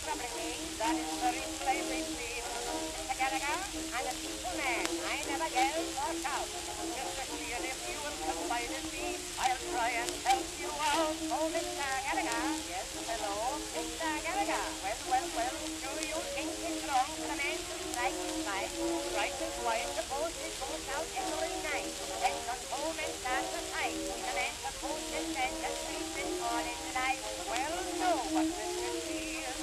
property, that is the slavery field. Mr. Gallagher, I'm a peaceful man. I never yell or shout. Mr. Shean, if you will confide in me, I'll try and help you out. Oh, Mr. Gallagher. Yes, hello. Mr. Gallagher. Well, do you think it's wrong for a man to strike his wife? Strike his wife? Suppose he goes out every night, then comes home and starts a fight. Is a man supposed to spend a sleep and all his life? Well, no, but Mr. Shean,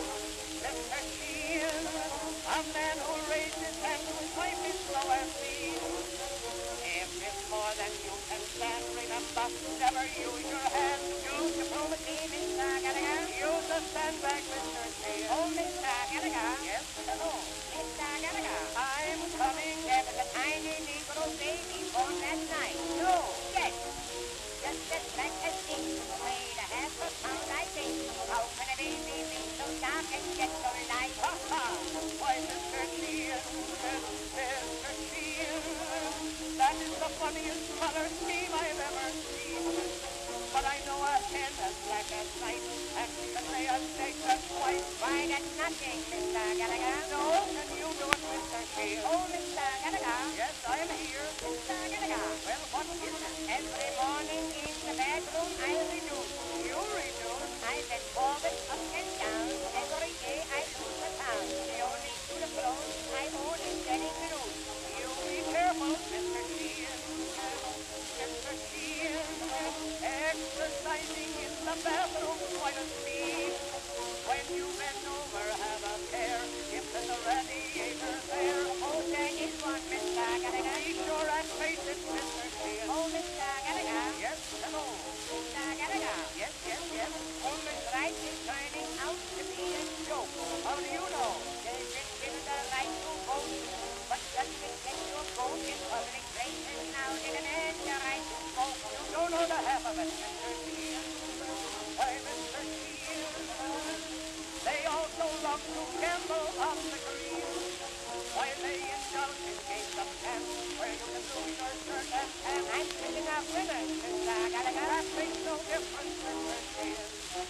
a man who raised his hand to his wife is slow as speed. If it's more than you can stand, remember, never use your hand. Use diplomacy, Mr. Gallagher. Use a sandbag, Mr. Shean. Oh, Mr. Gallagher. Yes, hello. Mr. Gallagher. I'm coming. There was a tiny Negro baby born last night. No. Yes. Just as black as ink. Weighed a half a pound, I think. How can a baby be so dark and yet so light? Ha ha! Why, Mr. Shean, Mr. Shean, that is the funniest color scheme I've ever seen. But I know a hen as black as night, and she can lay a egg that's white. Why, that's nothing, Mr. Gallagher. No, can you do it, Mr. Shean? Oh, Mr. Gallagher. Yes, I'm here. Mr. Gallagher. Well, what is it? Every morning in the bedroom I reduce. You reduce? I bend forward, up and down. Every day I lose a pound. The only suit of clothes I own is getting loose. You be careful, Mr. Shean. Mr. Shean, exercising in the bathroom quite a speed. When you bend over, have a care. If there's a radiator there, oh, there is one, Mr. Gallagher. Be sure and face it, Mr. Shean. Oh, Mr. Gallagher. Yes, hello. Mr. Gallagher. Yes. Woman's right is turning out to be a joke. How do you know? They've been given the right to vote, but doesn't get to vote in public places now. Did a man the right to vote? You don't know the half of it, Mr. Shean. Why, Mr. Shean, they also love to gamble on the green. Why, they indulge in games of chance where you can lose your shirt and pants. I'm thinking of women, Mr. Gallagher. That makes no difference, Mr. Shean.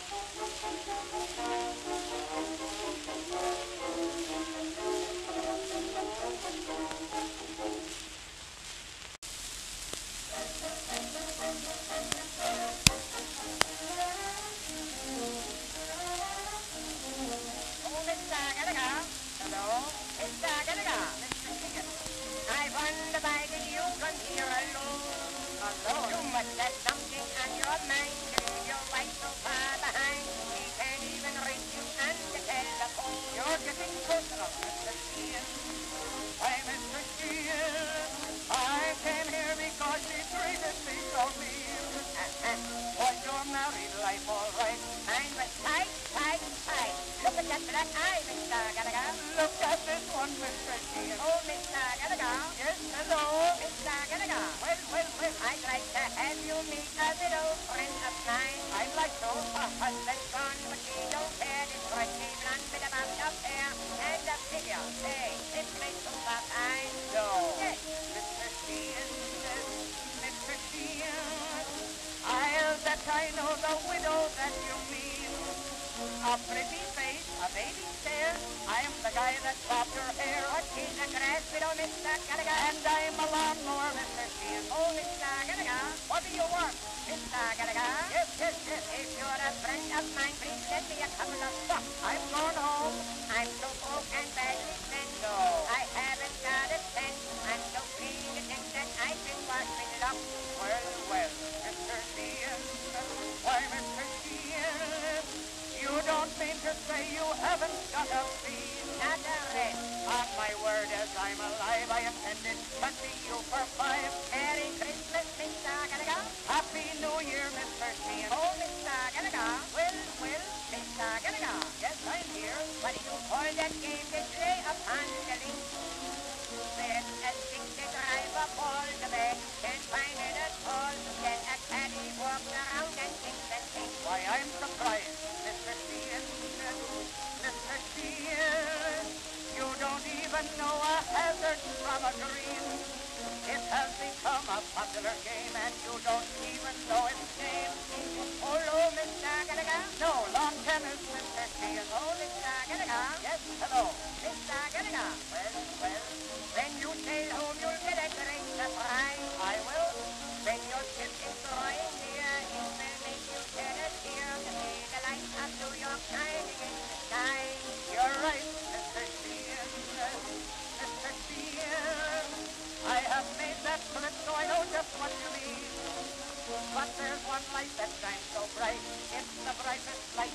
There's something on your mind to leave your wife so far behind. She can't even reach you on the telephone. You're getting personal, Mr. Shean. Why, Mr. Shean, I came here because she treated me so mean. Was your married life all right? Mine was tight. Look at that black eye, Mr. Gallagher. Look at this one, Mr. Shean. Oh, Mr. Gallagher. Yes, hello. Mr. Gallagher. Well, I'd like to have you meet a little friend of mine. I'd like to. Her husband's gone, but she don't care. This pretty blonde with a bobbed up hair and a figure. Hey, this makes some black eyes. No. Yes, Mr. Shean. Mr. Shean. I'll bet I know the widow that you mean. A pretty face, a baby stare. I'm the guy that chopped her hair. But she's a grass widow, Mr. Gallagher. And I'm a lawnmower, Mr. Shean. Oh, Mr. Gallagher, what do you want? Mr. Gallagher? Yes. If you're a friend of mine, please send me a couple of socks. I'm going home. I'm so broke and badly spent. No. I haven't got a cent. I'm so clean to think that I can wash it up. Well, Mr. Shean. Why, Mr. Shean, you don't mean to say you haven't got a fee? Not a red. On my word, as I'm alive, I intended to see you for 5. Merry Christmas, Mr. Gallagher. Happy New Year, Mr. Shean. Oh, Mr. Gallagher. Well, Mr. Gallagher. Yes, I'm here. What do you call that game they play upon the link? There's a stick to drive up all the back. Can't find it at all. Then a caddy walks around and thinks. Why, I'm surprised, Mr. Shean. Mr. Shean, you don't even know a hazard from a green. It has become a popular game, and you don't even know its name. Polo, Mr. Gallagher? No, lawn tennis, Mr. Shean. Oh, Mr. Hello, Mr. Gallagher. Well, when you sail home, you'll get a great surprise. I will. When your ship is drawing near, it will make you shed a tear to see the light of New York shining in the sky. You're right, Mr. Shean. Mr. Shean. I have made that trip, so I know just what you mean. But there's one light that shines so bright. It's the brightest light